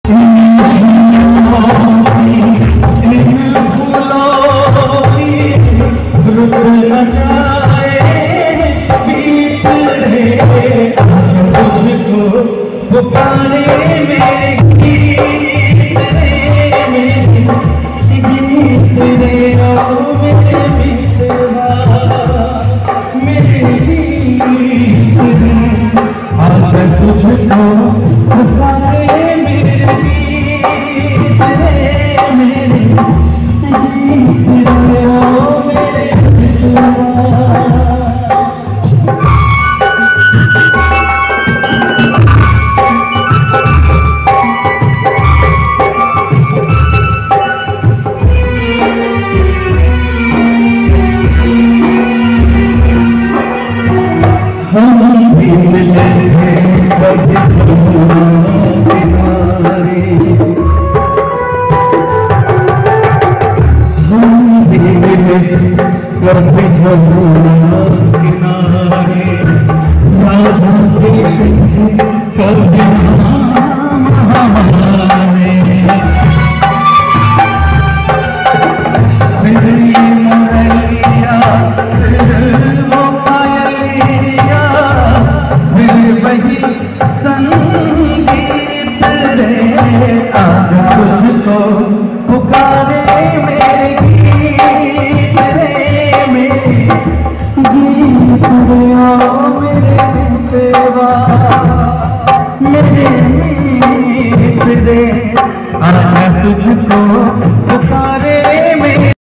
पुकारे मेरे गीत रे मेरे गीत रे आओ मेरे मित्रवा मेरे गीत रे आशा तुझको पुकारे मेरे गीत रे मेरे गीत रे आओ मेरे मित्रवा। हम भी मिले थे कभी किनारे, हम भी मिले कभी किनारे, राधा कृष्ण कभी हमारे संगीत रे आजा तुझको पुकारे मेरे गीत रे मेरे गीत रे आओ मेरे मित्रवा मेरे गीत रे आजा तुझको पुकारे